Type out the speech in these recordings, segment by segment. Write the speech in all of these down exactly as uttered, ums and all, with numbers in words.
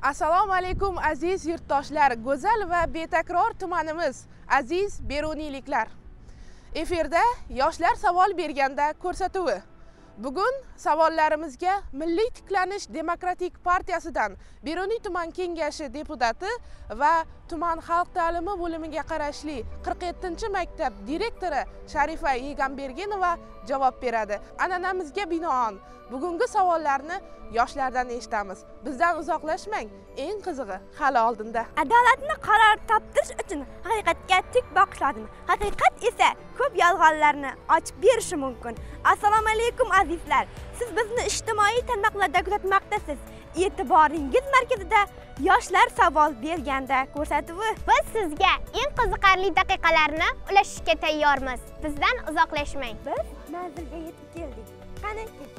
Assalomu alaykum aziz yurtdoshlar, go'zal va betakror tumanimiz, aziz beruniyliklar. Efirda yoshlar savol berganda ko'rsatuvi. Bugun savollarimizga Milliy tiklanish demokratik partiyasidan Beruniy tuman kengashi deputati va tuman xalq ta'limi bo'limiga qarashli qirq yettinchi maktab direktori Sharifa Egambergenova javob beradi. An'anamizga binoan bugungi savollarni yoshlardan eshitamiz. Bizdan uzoqlashmang, eng qizig'i hali oldinda. Adolatni qaror toptirish uchun haqiqatga tik boqish lozim. Haqiqat esa ko'p yolg'onlarni ochib berishi mumkin. Assalomu alaykum azizlar. Siz bizni ijtimoiy tarmoqlarda kuzatmoqdasiz. E'tiboringiz markazida yoshlar savol berganda ko'rsatuvi. Biz sizga eng qiziqarli daqiqalarni ulashishga tayyormiz. Bizdan uzoqlashmang. Biz manzilga yetib keldik. Qani ketdik.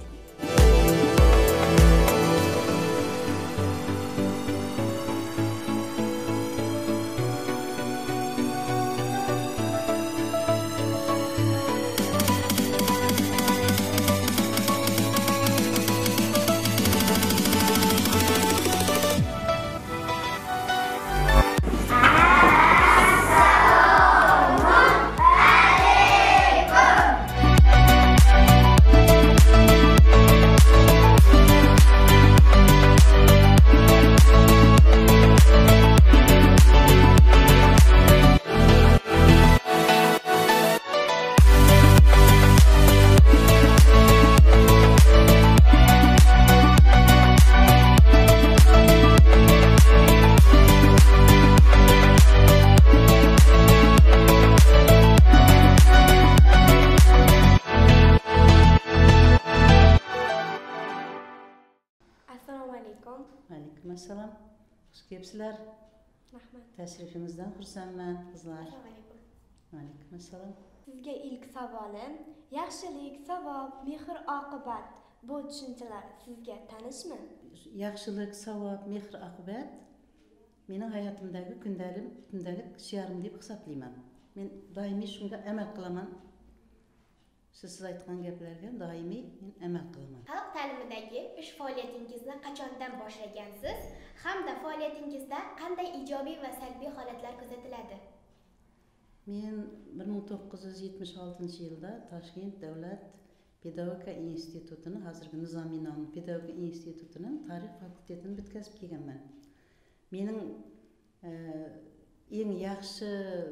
Aleyküm assalam. Hoş geldinizler. Rahmat. Tashrifingizdan xursandman, qizlar. Aleyküm assalam. Sizga ilk savolim, yaxshilik, savob, mehr, oqibat bu tushunchalar sizga tanishmi? Yaxshilik, savob, mehr, oqibat mening hayotimdagi kundalik, kundalik shiarim deb hisoblayman. Men doimiy shunga amal qilaman. Siz aytgan gaplarga doimiy men amal qilaman. Xalq ta'limidagi ish faoliyatingizni qachondan boshlagansiz hamda faoliyatingizda qanday ijobiy va salbiy holatlar kuzatiladi? Men bir ming to'qqiz yuz yetmish oltinchi yilda Toshkent davlat pedagogika institutini, hozirgi nizomiy nomli pedagogika institutining tarix fakultetini bitkazib kelganman. Mening e, eng yaxshi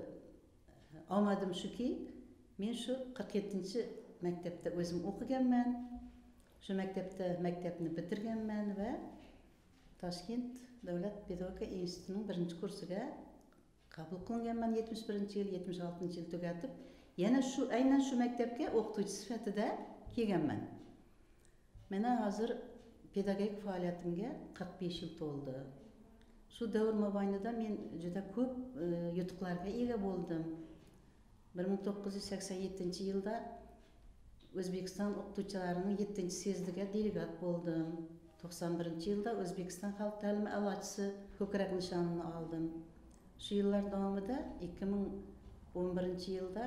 omadim shuki, men shu qirq yettinchi maktabda o'zim o'qiganman. Shu maktabda maktabni bitirganman va Toshkent davlat pedagogika institutining birinchi kursiga qabul qilinganman yetmish birinchi yil, yetmish oltinchi yil tugatib, yana shu aynan shu maktabga o'qituvchi sifatida kelganman. Mana hozir pedagogik faoliyatimga qirq besh yil to'ldi. Shu davr mobaynida men juda ko'p e, yutuqlarga ega bo'ldim. bir ming to'qqiz yuz sakson yettinchi yilda O'zbekiston o'qituvchilarining yettinchi sezdiga delegat bo'ldim. to'qson birinchi yilda O'zbekiston xalq ta'limi a'lochisi ko'krak nishonini oldim. Shu yillar davomida ikki ming o'n birinchi yilda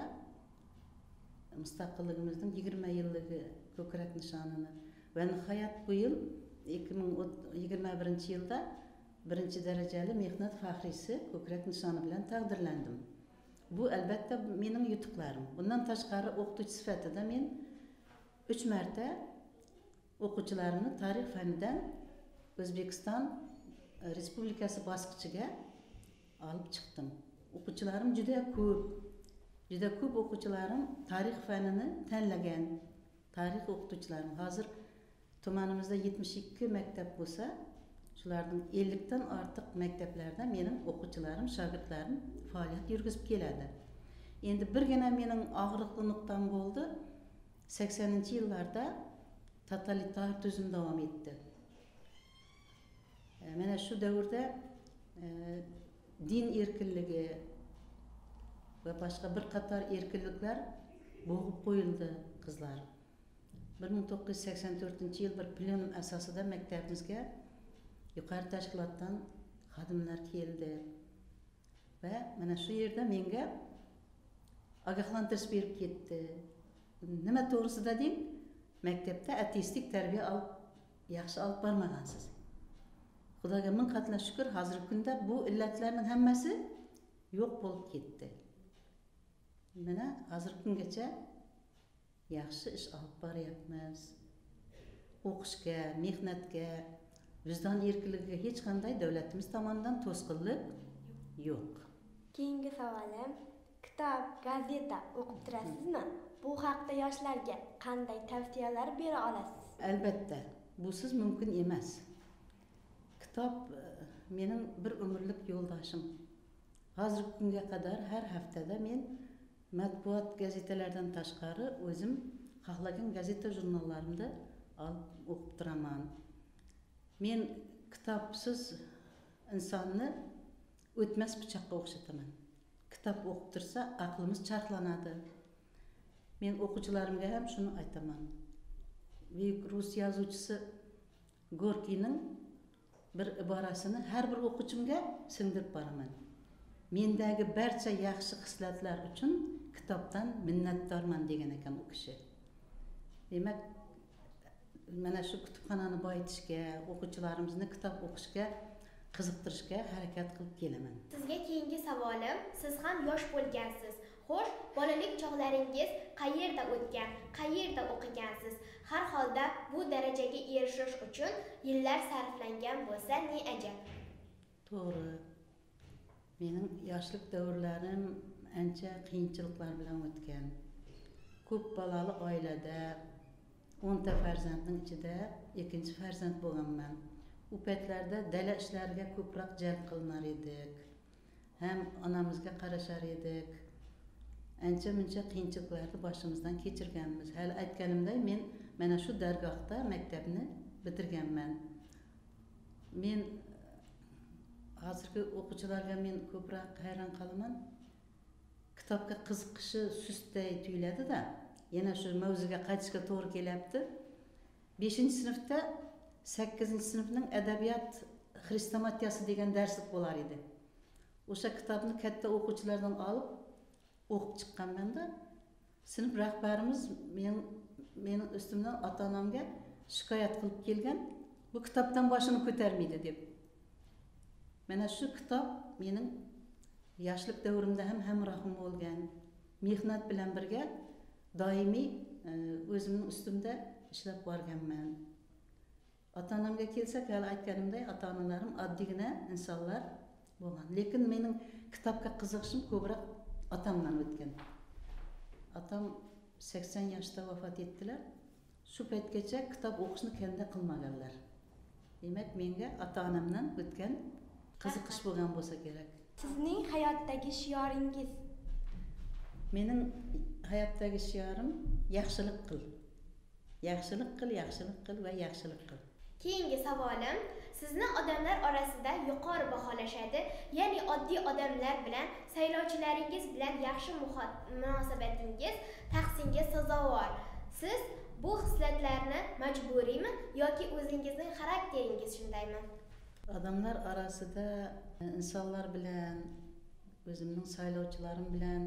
mustaqilligimizning yigirma yilligi ko'krak nishonini va nihoyat bu yil ikki ming yigirma birinchi yilda birinchi darajali mehnat faxriysi ko'krak nishoni bilan taqdirlandim. Bu albatta mening yutuqlarim. Bundan tashqari o'qituvchi sifatida men uch marta o'quvchilarimni tarix fanidan O'zbekiston Respublikasi bosqichiga olib chiqdim. O'quvchilarim juda ko'p. Juda ko'p o'quvchilarim tarix fanini tanlagan. Tarix o'qituvchilarim hozir tumanimizda yetmish ikki maktab bo'lsa, shularning ellik dan ortiq maktablarda mening o'quvchilarim, shogirdlarim faoliyat yurgizib keladi. Endi birgina mening og'riqli nuqtam bo'ldi. saksoninchi yillarda totalitar tuzum davom etdi. E, mana shu davrda e, din erkinligi va boshqa bir qator erkinliklar bo'g'ib qo'yildi qizlar. bir ming to'qqiz yuz sakson to'rtinchi yil bir plenum asosida maktabimizga yuqori tashkilotdan xodimlar keldi va mana shu yerda menga ogohlantirish berib ketdi. Nima to'g'risida deng, maktabda ateistik tarbiya olib yaxshi olib bormagansiz. Xudoga ming qatla shukr, hozirgi kunda bu illatlarning hammasi yo'q bo'lib ketdi. Mana hozirgi kungacha yaxshi ish olib boryapmiz. O'qishga, mehnatga, vijdon erkinligiga hech qanday davlatimiz tomonidan to'sqinlik yo'q. Keyingi savolim, kitob, gazeta o'qib turasizmi? Bu haqda yoshlarga qanday tavsiyalar bera olasiz? Albatta, busiz mumkin emas. Kitob mening bir umrlik yo'ldoshim. Hozirgi kunga qadar har haftada men matbuot gazetalardan tashqari o'zim xohlagan gazeta jurnallarimda olib o'qib turaman. Men kitobsiz insonni o'tmas pichoqqa o'xshataman. Kitob o'qib tursa aqlimiz charxlanadi. Men o'quvchilarimga ham shuni aytaman. Buyuk rus yozuvchisi Gorkiyning bir iborasini har bir o'quvchimga singdirib boraman. Mendagi barcha yaxshi xislatlar uchun kitobdan minnatdorman degan ekan u kishi. Demak, mana shu kutubxonani boyitishga, o'quvchilarimizni kitob o'qishga qiziqtirishga harakat qilib kelaman. Sizga keyingi savolim, siz ham yosh bo'lgansiz. Xo'sh, bolalik chog'laringiz qayerda o'tgan, qayerda o'qigansiz? Har holda bu darajaga erishish uchun yillar sarflangan bo'lsa, ne ajab. To'g'ri. Mening yoshlik davrlarim ancha qiyinchiliklar bilan o'tgan. Ko'p bolali oilada o'nta farzandning ichida ikkinchi farzand bo'lganman. U paytlarda dala ishlariga ko'proq jalb qilinar edik. Ham onamizga qarashar edik. Ancha muncha qiyinchiliklarni boshimizdan kechirganmiz. Hali aytganimdek, men mana shu dargohda maktabni bitirganman. Men hozirgi o'quvchilarga men ko'proq hayron qolaman. Kitobga qiziqishi sustday tuyuladi-da, yana shu mavzuga qaytishga to'g'ri kelyapti. beshinchi sinfda sakkizinchi sinfning adabiyot xristomatiyasi degan darslik bo'lar edi. O'sha kitobni katta o'quvchilardan olib o'qib chiqqanman-da. Sinf rahbarimiz men mening ustimdan ota-onamga shikoyat qilib kelgan, bu kitobdan boshini ko'tarmaydi deb. Mana shu kitob mening yoshlik davrimda ham hamrohim bo'lgan. Mehnat bilan birga doimiy o'zimning ustimda ishlab borganman. Ota-onamga kelsak, hali aytganimdek, ota-onalarim oddiygina insonlar bo'lgan. Lekin mening kitobga qiziqishim ko'proq otamdan o'tgan. Otam sakson yoshda vafot etdilar. Shu paytgacha kitob o'qishni kanda qilmaganlar. Demak, menga ota-onamdan o'tgan qiziqish bo'lgan bo'lsa kerak. Sizning hayotdagi shioringiz? Mening hayotdagi shiorim yaxshilik qil. Yaxshilik qil, yaxshilik qil va yaxshilik qil. Keyingi savolim, sizni odamlar orasida yuqori baholashadi, ya'ni oddiy odamlar bilan saylovchilaringiz bilan yaxshi munosabatingiz tahsinga sazovor. Siz bu xislatlarni majburiymi yoki o'zingizning xarakteringiz shundaymi? Odamlar orasida insonlar bilan, o'zimning saylovchilarim bilan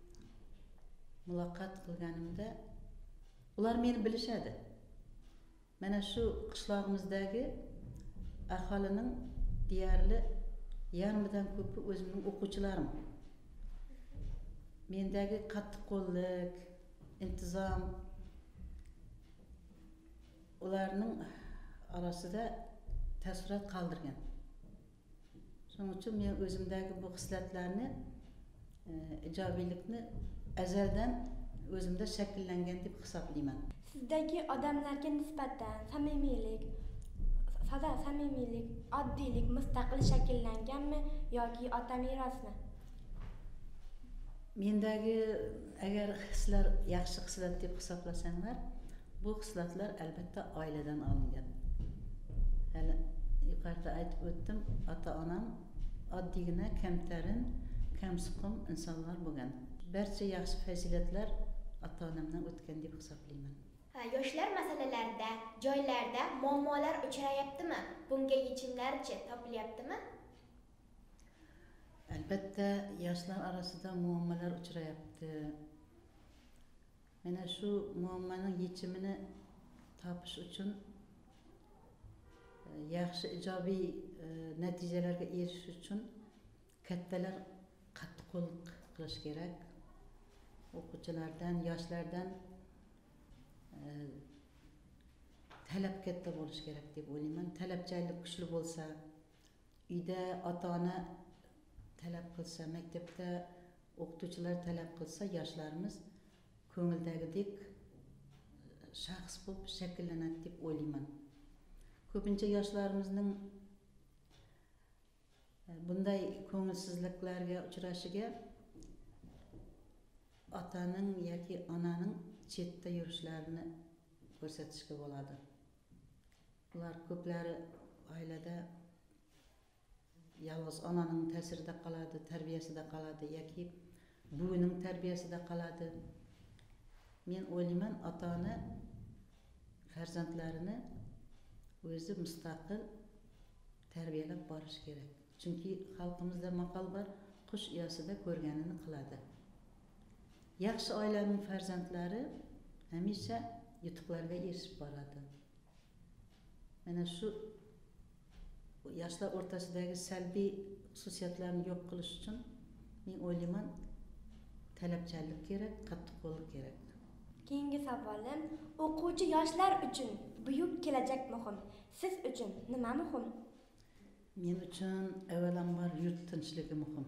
muloqot qilganimda ular meni bilishadi. Mana shu qishlog'imizdagi aholining deyarli yarmidan ko'pi o'zimning o'quvchilarim. Mendagi qattiqqo'llik, intizom ularning orasida taassurot qoldirgan. Shuning uchun men o'zimdagi bu xislatlarni, ijobiylikni azaldan o'zimda shakllangan deb hisoblayman. Sizdagi odamlarga nisbatan samimiylik, sada samimiylik, oddiylik mustaqil shakllanganmi yoki ota merosmi? Mendagi agar hislar yaxshi hislat deb hisoblasanglar, bu hislatlar albatta oiladan olingan. Hali yuqorida aytib o'tdim, ota-onam oddiygina kamtarin, kamsuqum insonlar bo'lgan. Barcha yaxshi fazilatlar ota-onamdan o'tgan deb hisoblayman. Yoshlar masalalarida, joylarda muammolar uchrayaptimi? Bunga yechimlarchi topilyaptimi? Albatta, yoshlar orasida muammolar uchrayapti. Mana shu muammoning yechimini topish uchun yaxshi ijobiy natijalarga erishish uchun kattalar qattiqqo'llik qilish kerak. O'quvchilardan, yoshlardan talab katta bo'lishi kerak deb o'ylayman. Talabchanlik kuchli bo'lsa, uyda ota-ona talab qilsa, maktabda o'qituvchilar talab qilsa, yoshlarimiz ko'ngildagidek shaxs bo'lib shakllanadi deb o'ylayman. Ko'pincha yoshlarimizning bunday ko'ngilsizliklarga uchrashiga otaning yoki onaning chetda yurishlarini ko'rsatishga bo'ladi. Ular ko'plari oilada yolg'iz onaning ta'sirida qoladi, tarbiyasida qoladi yoki buvining tarbiyasida qoladi. Men o'ylayman, ota-ona farzandlarini o'zi mustaqil tarbiyalab borish kerak. Chunki xalqimizda maqol bor, qush uyasida ko'rganini qiladi. Yaxshi oilaning farzandlari hamisha yutuqlarga erishib boradi. Mana shu yoshlar o'rtasidagi salbiy xususiyatlarni yo'q qilish uchun men o'ylayman, talabchanlik kerak, qattiqqo'llik kerak. Keyingi savolim, o'quvchi yoshlar uchun buyuk kelajak muhim. Siz uchun nima muhim? Men uchun avvalambor yurt tinchligi muhim.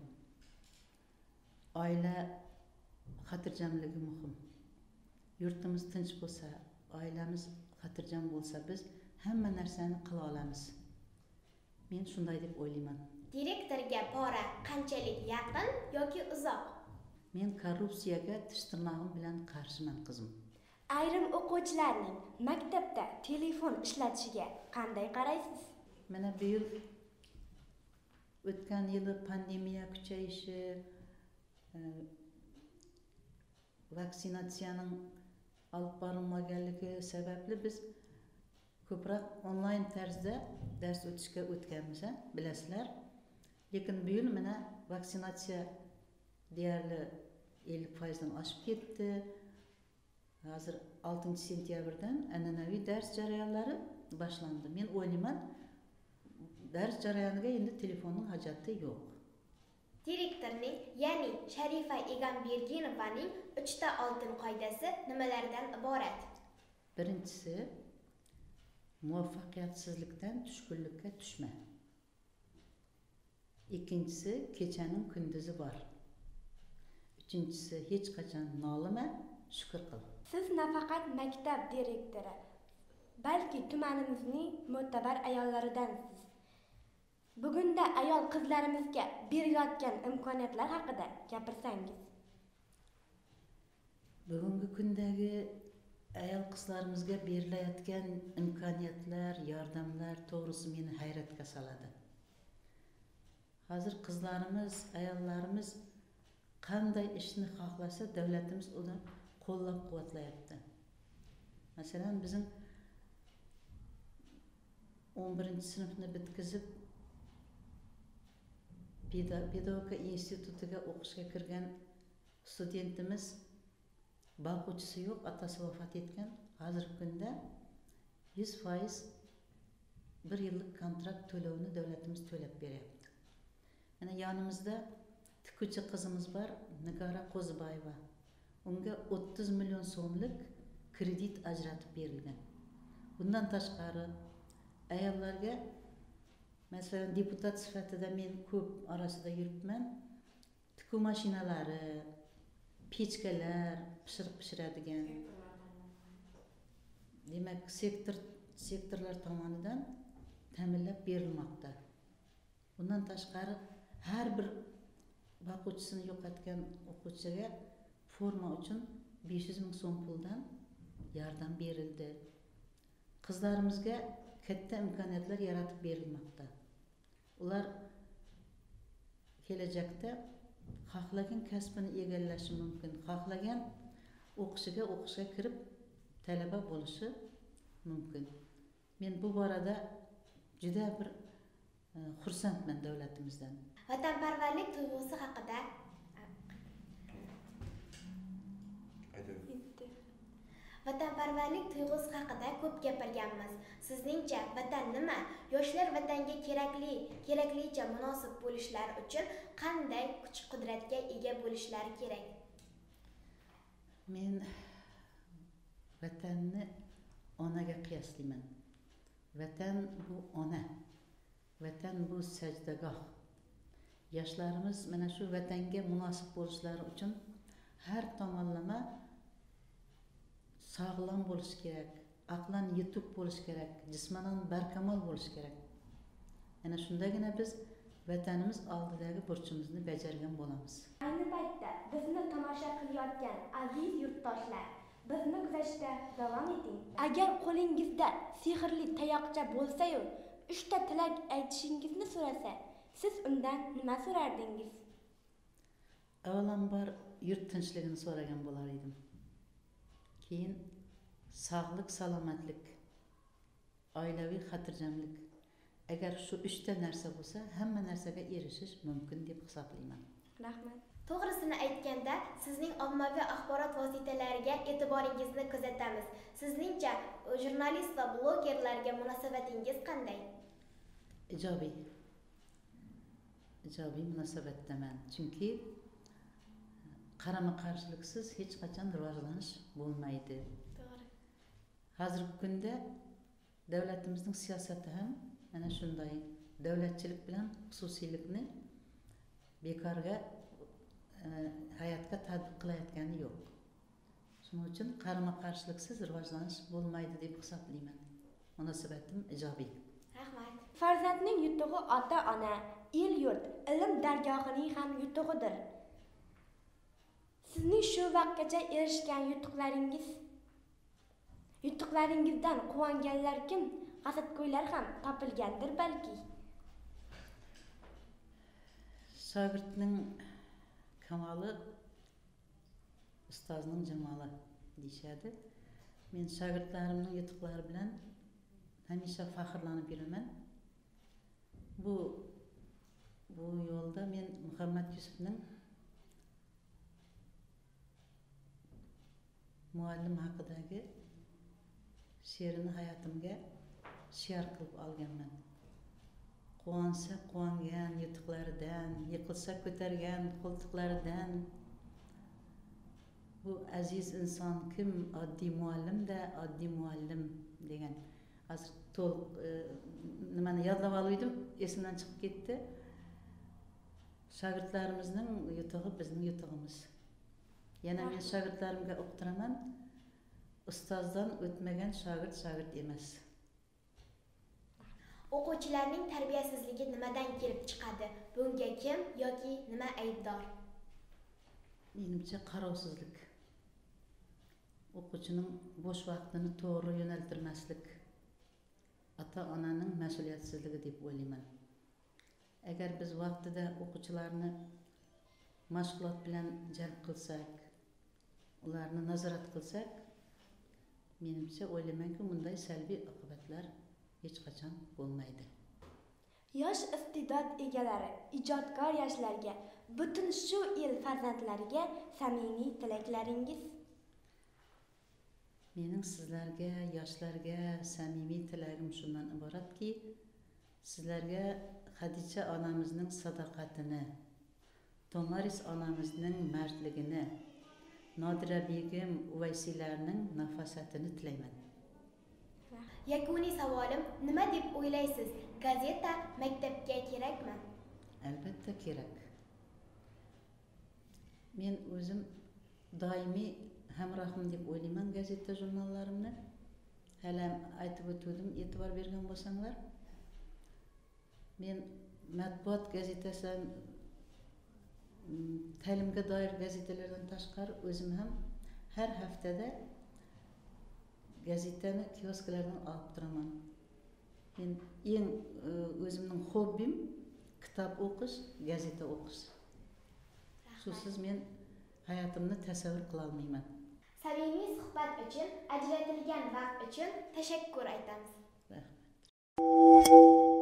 Oila xotirjamligi muhim. Yurtimiz tinch bo'lsa, oilamiz xotirjam bo'lsa, biz hamma narsani qila olamiz. Men shunday deb o'ylayman. Direktorga pora qanchalik yaqin yoki uzoq? Men korrupsiyaga tish tirnog'im bilan qarshiman, qizim. Ayrim o'quvchilarning maktabda telefon ishlatishiga qanday qaraysiz? Mana bu yil o'tgan yili pandemiya kuchayishi, vaksinatsiyaning olib borilmaganligi sababli biz ko'proq onlayn tarzda dars o'tishga o'tganmiz, bilasizlar. Lekin bu yil mana vaksinatsiya deyarli ellik foizdan oshib ketdi. Hozir oltinchi sentyabrdan an'anaviy dars jarayonlari boshlandi. Men o'ylayman, dars jarayoniga endi telefonning hojati yo'q. Direktorning, ya'ni Sharifa Egamberdinovaning uchta oltin qoidasi nimalardan iborat? Birinchisi, muvaffaqiyatsizlikdan tushkunlikka tushma. Ikkinchisi, kechaning kunduzi bor. Uchinchisi, hech qachon nolima, shukr qil. Siz nafaqat maktab direktori, balki tumanimizning mo'tabar ayollaridansiz. Bugunda ayol qizlarimizga berilayotgan imkoniyatlar haqida gapirsangiz. Bugungi kundagi ayol qizlarimizga berilayotgan imkoniyatlar, yordamlar to'g'risi meni hayratga soladi. Hozir qizlarimiz, ayollarimiz qanday ishni xohlasa, davlatimiz uni qo'llab-quvvatlayapti. Masalan, bizim o'n birinchi sinfni bitkizib pedagogika institutiga o'qishga kirgan studentimiz boquvchisi yo'q, otasi vafot etgan. Hozirgi kunda yuz foiz bir yillik kontrakt to'lovini davlatimiz to'lab beryapti. Mana yonimizda tikuvchi qizimiz bor, Nigora Qo'ziboyeva. Unga o'ttiz million so'mlik kredit ajratib berilgan. Bundan tashqari ayollarga, masalan, deputat sifatida men ko'p orasida yuribman. Tikuv mashinalari, pechkalar, pishiriq pishiradigan. Demak, sektor sektorlar tomonidan ta'minlab berilmoqda. Bundan tashqari har bir boquvchisini yo'qotgan o'quvchiga forma uchun besh yuz ming so'm puldan yordam berildi. Qizlarimizga katta imkoniyatlar yaratib berilmoqda. Ular kelajakda xohlagan kasbini egallashi mumkin, xohlagan o'qishiga o'qishga kirib talaba bo'lishi mumkin. Men bu borada juda bir xursandman davlatimizdan. Vatanparvarlik tuyg'usi haqida Vatanparvarlik tuyg'usi haqida ko'p gapirganmiz. Sizningcha vatan nima? Yoshlar vatanga kerakli, keraklicha munosib bo'lishlari uchun qanday kuch-qudratga ega bo'lishlari kerak? Men vatanni onaga qiyoslayman. Vatan bu ona. Vatan bu sajdagoh. Yoshlarimiz mana shu vatanga munosib bo'lishlari uchun har tomonlama sog'lom bo'lish kerak, aqlan yetuk bo'lish kerak, jismonan barkamol bo'lish kerak. Ana shundagina biz vatanimiz oldidagi burchimizni bajargan bo'lamiz. Ayni paytda bizni tomosha qilayotgan aziz yurtdoshlar, bizni kuzatishda davom eting. Agar qo'lingizda sehrli tayoqcha bo'lsa-yu, uchta tilak aytishingizni so'rasa, siz undan nima so'rardingiz? Avvalambor yurt tinchligini so'ragan bo'lar edim. Keyin sog'lik, salomatlik, oilaviy xotirjamlik. Agar shu uchta narsa bo'lsa, hamma narsaga erishish mumkin deb hisoblayman. Rahmat. To'g'risini aytganda, sizning ommaviy axborot vositalariga e'tiboringizni kuzatamiz. Sizningcha jurnalist va blogerlarga munosabatingiz qanday? Ijobiy. Ijobiy munosabatdaman. Chunki qarama-qarshiliksiz hech qachon rivojlanish bo'lmaydi. To'g'ri. Hozirgi kunda davlatimizning siyosati ham mana shunday davlatchilik bilan xususiylikni bekorga e, hayotga tatbiq qilayotgani yo'q. Shuning uchun qarama-qarshiliksiz rivojlanish bo'lmaydi deb hisoblayman. Munosabatim ijobiy. Rahmat. Farzandning yutug'i ota-ona, el-yurt, ilm dargohining ham yutug'idir. Sizning shu vaqtgacha erishgan yutuqlaringiz, yutuqlaringizdan quvonganlar kim? Hasadgo'ylar ham topilgandir balki. Shogirdning kamoli ustozning jamoli deyishadi. Men shogirdlarimning yutuqlari bilan hamisha faxrlanib yuraman. Bu bu yo'lda men Muhammad Yusufning muallim haqidagi she'rini hayotimga she'r qilib olganman. Quvonsa quvongan yutuqlaridan, yiqilsa ko'targan qo'ltiqlaridan. Bu aziz inson kim? Oddiy muallim-da, oddiy muallim degan. Hozir to'liq e, nimani yodlab oldim, esimdan chiqib ketdi. Shogirdlarimizning yutug'i bizning yutug'imiz. Yana men shogirdlarimga o'qitiraman. Ustozdan o'tmagan shogird shogird emas. O'quvchilarning tarbiyasizligi nimadan kelib chiqadi? Bunga kim yoki nima aybdor? Menimcha qarovsizlik. O'quvchining bo'sh vaqtini to'g'ri yo'naltirmaslik. Ota-onaning mas'uliyatsizligi deb o'ylayman. Agar biz vaqtida o'quvchilarni mashg'ulot bilan jalb qilsak, ularni nazorat qilsak, menimcha o'ylaymanki, bunday salbiy oqibatlar hech qachon bo'lmaydi. Yosh iste'dod egalari, ijodkor yoshlarga, butun shu el farzandlariga samimiy tilaklaringiz? Mening sizlarga, yoshlarga samimiy tilagim shundan iboratki, sizlarga Xadicha onamizning sadoqatini, Tomaris onamizning mardligini, Nodira begim uvaysilarning nafosatini tilayman. Yakuniy savolim, nima deb o'ylaysiz? Gazeta maktabga kerakmi? Albatta kerak. Men o'zim doimiy hamrohim deb o'ylayman gazeta jurnallarimni. Hali aytib o'tdim, e'tibor bergan bo'lsanglar. Men matbuot gazetasidan, ta'limga doir gazetalardan tashqari o'zim ham har haftada gazetani kiosklardan olib turaman. Men eng o'zimning hobbim kitob o'qish, gazeta o'qish. Shusiz men hayotimni tasavvur qila olmayman. Samimiy suhbat uchun, ajratilgan vaqt uchun tashakkur aytamiz. Rahmat.